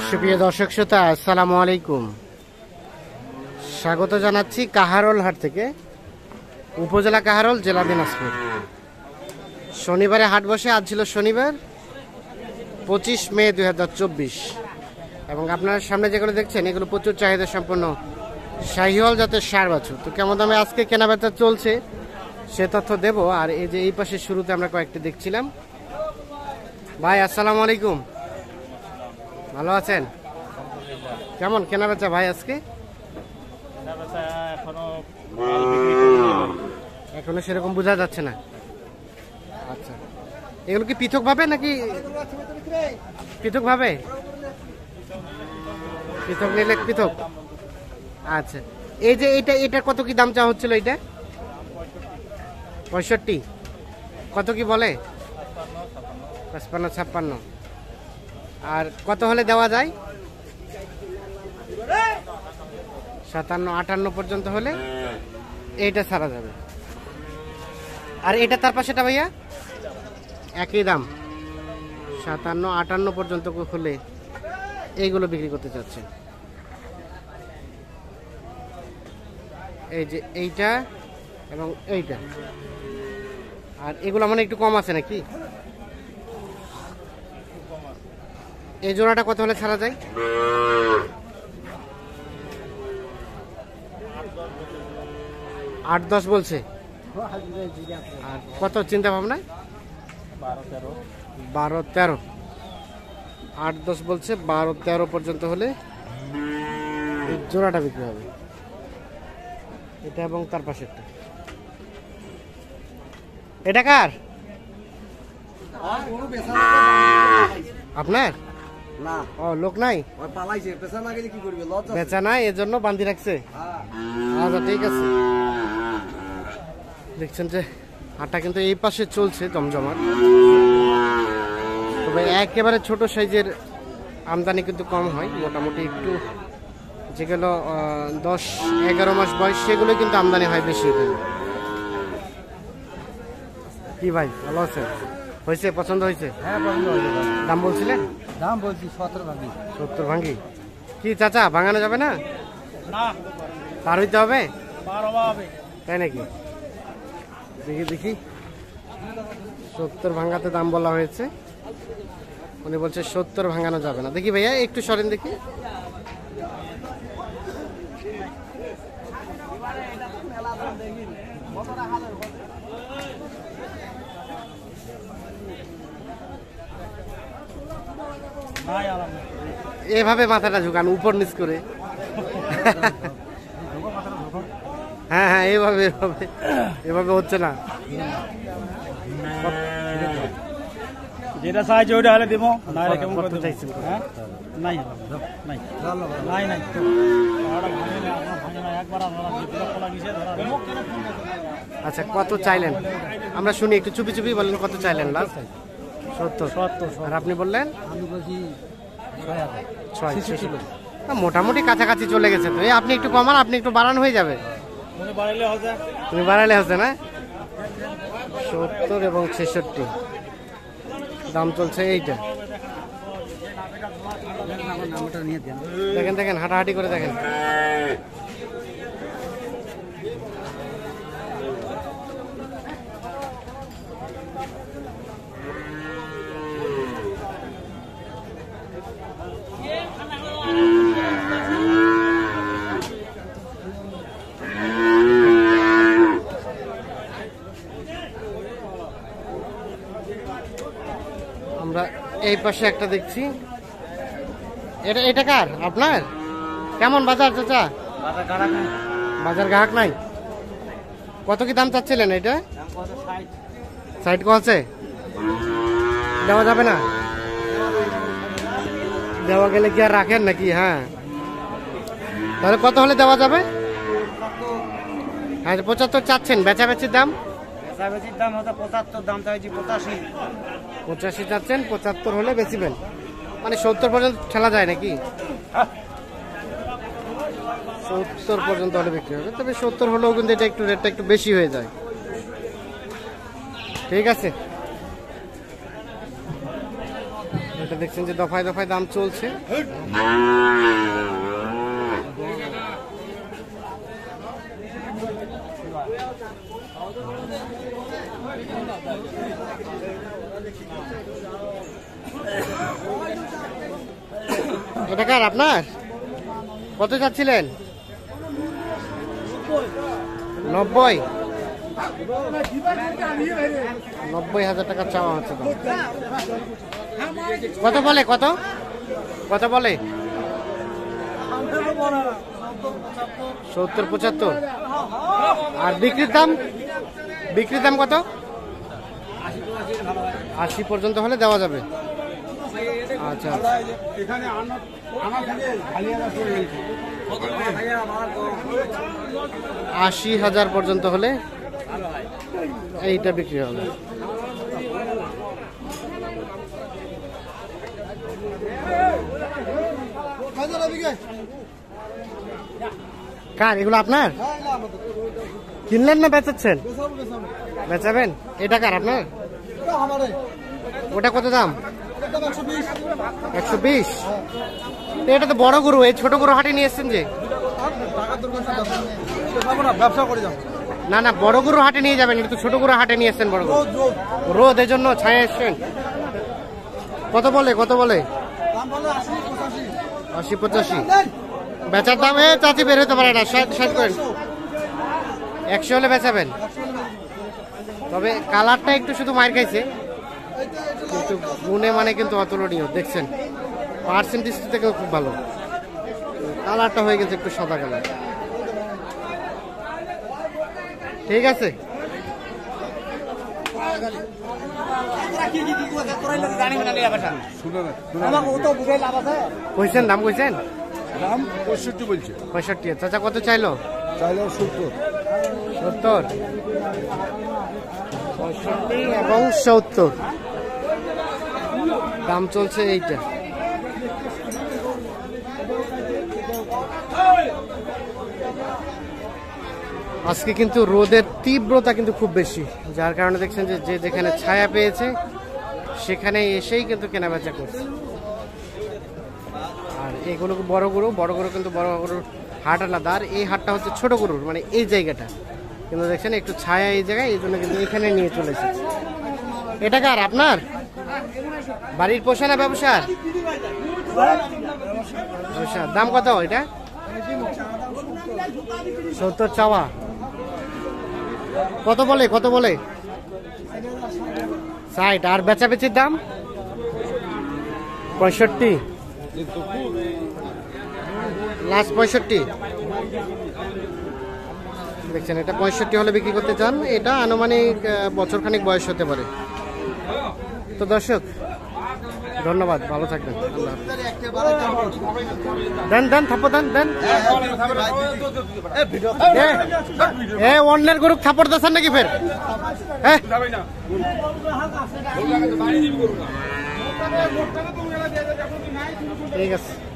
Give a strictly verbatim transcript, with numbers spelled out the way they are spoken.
সুপ্রিয় দর্শক শ্রোতা, আসসালামু আলাইকুম। স্বাগত জানাচ্ছি কাহারোল হাট থেকে, উপজেলা কাহারোল, জেলা দিনাজপুর। শনিবারে হাট বসে। আজ ছিল শনিবার, পঁচিশ মে দুই হাজার চব্বিশ। এবং আপনার সামনে যেগুলো দেখছেন এগুলো প্রচুর চাহিদা সম্পন্ন শাহিওয়াল জাতের ষাঁড় বাছুর। তো কেমন দামে আজকে কেনাবেচা চলছে সে তথ্য দেব। আর এই যে এই পাশে শুরুতে আমরা কয়েকটি দেখছিলাম। ভাই আসসালামু আলাইকুম, ভালো আছেন? কেমন কেনাবেচা ভাই আজকে? এখনো সেরকম বোঝা যাচ্ছে না। আচ্ছা, এগুলো কি পৃথক ভাবে নাকি পৃথক ভাবে? পৃথক নিলে পৃথক। আচ্ছা, এই যে এটা এটা কত কি দাম চাওয়া হচ্ছিল? এটা পঁয়ষট্টি। কত কি বলে? পঁচপান্ন ছাপ্পান্ন। আর কত হলে দেওয়া যায়? সাতান্ন আটান্ন পর্যন্ত হলে এইটা ছাড়া যাবে। আর এটা তার পাশেটা ভাইয়া একই দাম, সাতান্ন আটান্ন পর্যন্ত হলে এইগুলো বিক্রি করতে চাচ্ছে। এই যে এইটা এবং এইটা। আর এগুলো মানে একটু কম আছে নাকি? এই জোড়াটা কত হলে ছাড়া যায়? আট দশ বলছে। আর কত চিন্তা ভাবনা? বারো তেরো। আট দশ বলছে, বারো তেরো পর্যন্ত হলে জোড়াটা বিক্রি হবে। এটা এবং তার পাশেরটা। এটা কার? আপনার? না। ও, লোক নাই, বেচা নাই, এজন্য বান্ধি রাখছে। আচ্ছা ঠিক আছে। দেখছেন যে হাটটা কিন্তু এই পাশে চলছে জমজমাট। তবে একেবারে ছোট সাইজের আমদানি কিন্তু কম হয়। মোটামুটি একটু যেগুলো দশ এগারো মাস বয়স সেগুলো কিন্তু আমদানি হয় বেশি। কি ভাই ভালো আছে? হয়েছে? পছন্দ হয়েছে? হ্যাঁ পছন্দ হয়েছে। দাম বলছিলেন? দাম বলছি সত্তর ভাঙি। সত্তর ভাঙ্গি। কি চাচা ভাঙানো যাবে না? না, পার হইতে হবে? পার হবে। তাই নাকি? দেখি দেখি। সত্তর ভাঙাতে দাম বলা হয়েছে। উনি বলছে সত্তর ভাঙানো যাবে না। দেখি ভাইয়া একটু সরেন দেখি। এভাবে মাথাটা ঝুঁকান উপর নিচ করে। হ্যাঁ হ্যাঁ, এভাবে এভাবে এভাবে হচ্ছে না। যেটা সাহায্য ওইটা হলে দিব। কত চাইছেন? নাই নাই নাই নাই। আচ্ছা, কত চাইলেন? আমরা শুনি একটু চুপি চুপি বলেন কত চাইলেন লাস্ট? সত্তর। সত্তর। আর আপনি বললেন? আমি বলছি ছয়। মোটামুটি কাছাকাছি চলে গেছে। তো এই আপনি একটু কমান, আপনি একটু বাড়ানো হয়ে যাবে। তুমি বাড়াইলে হচ্ছে না? সত্তর এবং ছেষট্টি দাম চলছে। এইটা দেখেন দেখেন, হাঁটাহাঁটি করে দেখেন। আমরা এই পাশে একটা দেখছি। এটা এটা কার? আপনার? কেমন বাজার চাচা? বাজার গ্রাহক নাই। কত কি দাম চাচ্ছিলেন? এটা সাইড কছে দেওয়া যাবে না? দেওয়া গেলে কি আর রাখেন নাকি? হ্যাঁ, তাহলে কত হলে দেওয়া যাবে? হ্যাঁ, পঁচাত্তর চাচ্ছেন। বেচাবেচির দাম? বেচাবেচির দাম হতো পঁচাত্তর, দাম চাইছি পঁচাশি। পঁচাশি চাচ্ছেন, পঁচাত্তর হলে বেচিবেন। মানে সত্তর পর্যন্ত ঠেলা যায় নাকি? সত্তর পর্যন্ত হলে বিক্রি হবে। তবে সত্তর হলেও কিন্তু এটা একটু রেটটা একটু বেশি হয়ে যায়। ঠিক আছে। এটা দেখছেন যে দফায় দফায় দাম চলছে। এটা কার আপনার? কত চাচ্ছিলেন? নব্বই নব্বই হাজার টাকা চাওয়া হচ্ছে। কত বলে? কত কত বলে? সত্তর পঁচাত্তর। আর বিক্রির দাম? বিক্রির দাম কত? আশি পর্যন্ত হলে দেওয়া যাবে। আচ্ছা, আশি হাজার পর্যন্ত হলে এইটা বিক্রি হবে। কার এগুলো? আপনার? কিনলেন না বেচাচ্ছেন? বেচাবেন। এটা কার আপনার? ওটা কত দাম? একশো বিশ। এটা তো বড় গরু, এই ছোট গরু হাটে নিয়ে এসছেন যে? ব্যবসা করে যাবো না না, বড় গরু হাটে নিয়ে যাবেন, এটা তো ছোট গরু হাটে নিয়ে এসছেন। বড় গরু রোদ, এই জন্য ছায়া এসছেন। কত বলে? কত বলে? আশি পঁচাশি। বেচার দাম এ চাচি বের হতে পারে না, ষাট ষাট করেন। একশো হলে বেচাবেন। তবে কালারটা একটু শুধু মার খাইছে, কিন্তু গুণে মানে কিন্তু অতুলনীয়। দেখছেন পার্সেন্টেজ থেকেও খুব ভালো। কালারটা হয়ে গেছে একটু সাদা কালার। ঠিক আছে, কইছেন দাম? কইছেন দাম পঁয়ষট্টি বলছে। পঁয়ষট্টি। চাচা কত চাইলো? চাইলে সত্তর। সত্তর। পঁয়ষট্টি এবং সত্তর দাম চলছে এইটা। আজকে কিন্তু রোদের তীব্রতা কিন্তু খুব বেশি, যার কারণে দেখছেন যে যে যেখানে ছায়া পেয়েছে সেখানে এসেই কিন্তু কেনাবেচা করছে। আর এগুলো বড় গরু, বড় গরু কিন্তু বড় গরুর হাট আলাদা, আর এই হাটটা হচ্ছে ছোট গরুর, মানে এই জায়গাটা কিন্তু দেখছেন একটু ছায়া এই জায়গায়, এই জন্য কিন্তু এখানে নিয়ে চলে এসেছে। এটা কার আপনার? বাড়ির পোষা না ব্যবসার? ব্যবসা। দাম কত এটা? সত্তর চাওয়া। কত বলে? কত বলে? ষাট। আর বেচাবেচির দাম? পঁয়ষট্টি। লাস্ট পঁয়ষট্টি। দেখছেন এটা পঁয়ষট্টি হলে বিক্রি করতে চান। এটা আনুমানিক বছর খানিক বয়স হতে পারে। তো দর্শক ধন্যবাদ, ভালো থাকবেন। দেন দেন থাপ্পড় দেন দেন। এ অন্যের গরু থাপ্পড় দিচ্ছেন নাকি ফের? হ্যাঁ ঠিক আছে।